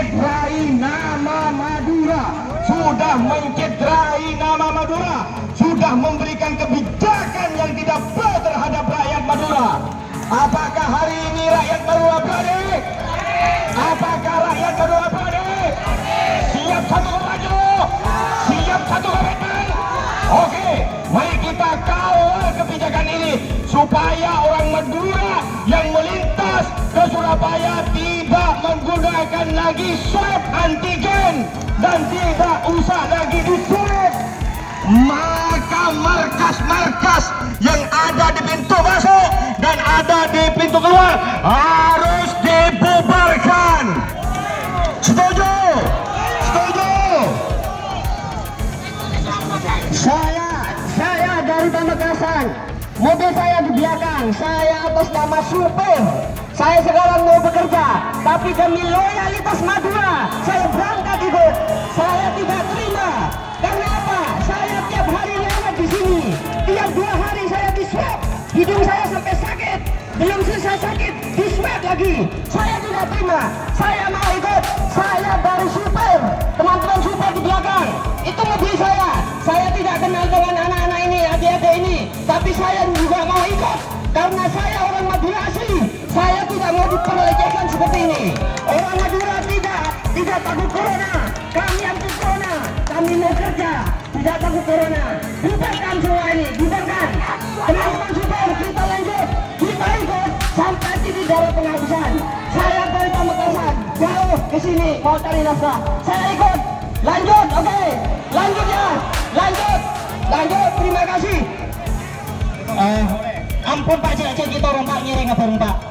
mencederai nama Madura, sudah mencederai nama Madura, sudah memberikan kebijakan yang tidak fair terhadap rakyat Madura. Apakah hari ini rakyat Madura berani? Apakah rakyat Madura berani? Siap satu maju, siap satu komitmen. Oke, mari kita kawal kebijakan ini supaya orang Madura yang melintas ke Surabaya tidak menggunakan lagi swab antigen dan tidak usah lagi diswab. Maka markas-markas yang ada di pintu masuk dan ada di pintu keluar harus dibubarkan. Setuju? Setuju? Saya dari Pamekasan, mobil saya di belakang, saya atas nama supir. Saya sekarang mau bekerja, tapi demi loyalitas Madura, saya berangkat ikut. Saya tidak terima. Karena apa? Saya tiap hari lewat di sini. Tiap 2 hari saya di swab. Hidung saya sampai sakit. Belum selesai sakit, di swab lagi. Saya tidak terima. Saya mau ikut. Saya dari supir. Teman-teman supir di belakang. Itu mobil saya. Saya tidak kenal dengan anak-anak ini, adik-adik ini. Tapi saya juga mau ikut. Karena saya orang Madura asli. Saya tidak mau diperlecehkan seperti ini. Orang Madura tidak takut corona. Kami anti corona. Kami mau kerja, tidak takut corona. Bubarkan semua ini, bubarkan. Teman-teman supir, kita lanjut. Kita ikut sampai titik darah penghabisan. Saya dari Pamekasan, jauh ke sini mau cari nafkah. Saya ikut. Lanjut, oke. Lanjut ya. Lanjut. Terima kasih. Ampun Pak, cek kita orang Pak ngiring apa Pak?